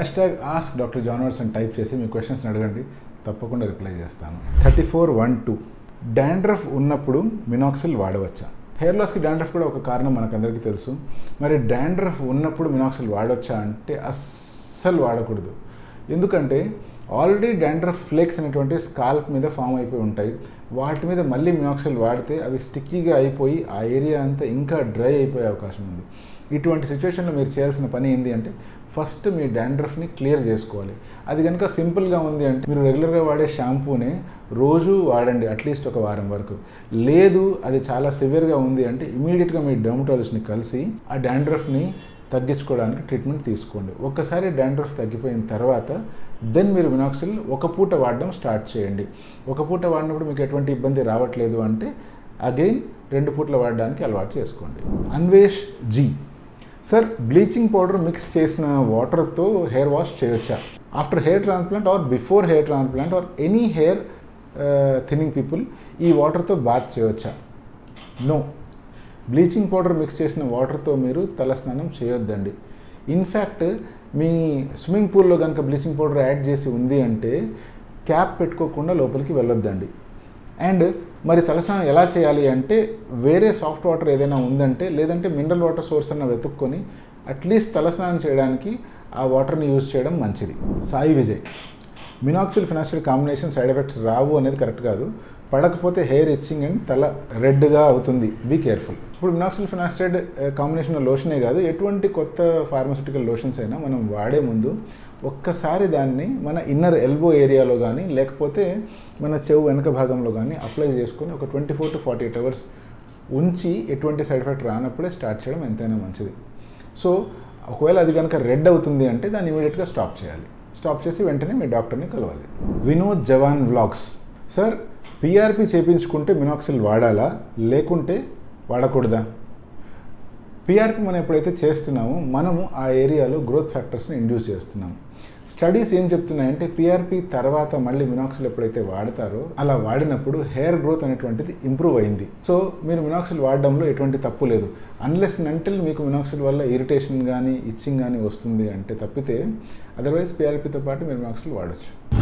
Hashtag ask doctor John Watson type చేసి మీ క్వశ్చన్స్ని అడగండి, తప్పకుండా రిప్లై చేస్తాను. 3412 డాండ్రఫ్ ఉన్నప్పుడు మినాక్సిల్ వాడవచ్చా? హెయిర్ లాస్కి డాండ్రఫ్ కూడా ఒక కారణం మనకందరికీ తెలుసు. మరి డాండ్రఫ్ ఉన్నప్పుడు మినాక్సిల్ వాడవచ్చా అంటే అస్సలు వాడకూడదు. ఎందుకంటే ఆల్రెడీ డాండ్రఫ్ ఫ్లేక్స్ అనేటువంటి స్కాల్ప్ మీద ఫామ్ అయిపోయి ఉంటాయి. వాటి మీద మళ్ళీ మినాక్సిల్ వాడితే అవి స్టిక్కీగా అయిపోయి ఆ ఏరియా అంతా ఇంకా డ్రై అయిపోయే అవకాశం ఉంది. ఇటువంటి సిచ్యువేషన్లో మీరు చేయాల్సిన పని ఏంటి అంటే ఫస్ట్ మీ డాండ్రఫ్ని క్లియర్ చేసుకోవాలి. అది కనుక సింపుల్గా ఉంది అంటే మీరు రెగ్యులర్గా వాడే షాంపూనే రోజు వాడండి అట్లీస్ట్ ఒక వారం వరకు. లేదు అది చాలా సివియర్గా ఉంది అంటే ఇమీడియట్గా మీ డర్మటాలజిస్ట్ని కలిసి ఆ డాండ్రఫ్ని తగ్గించుకోవడానికి ట్రీట్మెంట్ తీసుకోండి. ఒక్కసారి డాండ్రఫ్ తగ్గిపోయిన తర్వాత దెన్ మీరు మినాక్సిల్ ఒక పూట వాడడం స్టార్ట్ చేయండి. ఒక పూట వాడినప్పుడు మీకు ఎటువంటి ఇబ్బంది రావట్లేదు అంటే అగైన్ 2 పూటలు వాడడానికి అలవాటు చేసుకోండి. Anvesh ji, sir bleaching powder mix చేసిన వాటర్తో హెయిర్ వాష్ చేయొచ్చా? After hair transplant or before hair transplant or any hair thinning people ఈ వాటర్తో బాత్ చేయొచ్చా? నో. బ్లీచింగ్ పౌడర్ మిక్స్ చేసిన వాటర్తో మీరు తలస్నానం చేయొద్దండి. ఇన్ఫ్యాక్ట్ మీ స్విమ్మింగ్ పూల్లో కనుక బ్లీచింగ్ పౌడర్ యాడ్ చేసి ఉంది అంటే క్యాప్ పెట్టుకోకుండా లోపలికి వెళ్ళొద్దండి. అండ్ మరి తలస్నానం ఎలా చేయాలి అంటే వేరే సాఫ్ట్ వాటర్ ఏదైనా ఉందంటే లేదంటే మినరల్ వాటర్ సోర్స్ అన్న వెతుక్కొని అట్లీస్ట్ తలస్నానం చేయడానికి ఆ వాటర్ని యూజ్ చేయడం మంచిది. Sai Vijay, minoxil finasteride combination side effects రావు అనేది కరెక్ట్ కాదు. పడకపోతే హెయిర్ ఇచ్చింగ్ అండ్ తల రెడ్గా అవుతుంది, బీ కేర్ఫుల్. ఇప్పుడు మినాక్సిల్ ఫినాస్టైడ్ కాంబినేషన్ లోషనే కాదు, ఎటువంటి కొత్త ఫార్మాస్యూటికల్ లోషన్స్ అయినా మనం వాడే ముందు ఒక్కసారి దాన్ని మన ఇన్నర్ ఎల్బో ఏరియాలో కానీ లేకపోతే మన చెవు వెనక భాగంలో కానీ అప్లై చేసుకొని ఒక 24 to 48 అవర్స్ ఉంచి ఎటువంటి సైడ్ ఎఫెక్ట్ రానప్పుడే స్టార్ట్ చేయడం ఎంతైనా మంచిది. సో ఒకవేళ అది కనుక రెడ్ అవుతుంది అంటే దాన్ని ఇమీడియట్గా స్టాప్ చేయాలి. స్టాప్ చేసి వెంటనే మీ డాక్టర్ని కలవాలి. Vinod Jawan vlogs, sir PRP చేయించుకుంటే మినాక్సిల్ వాడాలా లేకుంటే వాడకూడదా? పిఆర్పి మనం ఎప్పుడైతే చేస్తున్నామో మనము ఆ ఏరియాలో గ్రోత్ ఫ్యాక్టర్స్ని ఇండ్యూస్ చేస్తున్నాము. స్టడీస్ ఏం చెప్తున్నాయంటే పిఆర్పి తర్వాత మళ్ళీ మినాక్సిల్ ఎప్పుడైతే వాడతారో అలా వాడినప్పుడు హెయిర్ గ్రోత్ అనేటువంటిది ఇంప్రూవ్ అయింది. సో మీరు మినాక్సిల్ వాడడంలో ఎటువంటి తప్పు లేదు. అన్లెస్ అంటిల్ మీకు మినాక్సిల్ వల్ల ఇరిటేషన్ కానీ ఇచ్చింగ్ కానీ వస్తుంది అంటే తప్పితే అదర్వైజ్ పిఆర్పితో పాటు మీరు మినాక్సిల్ వాడచ్చు.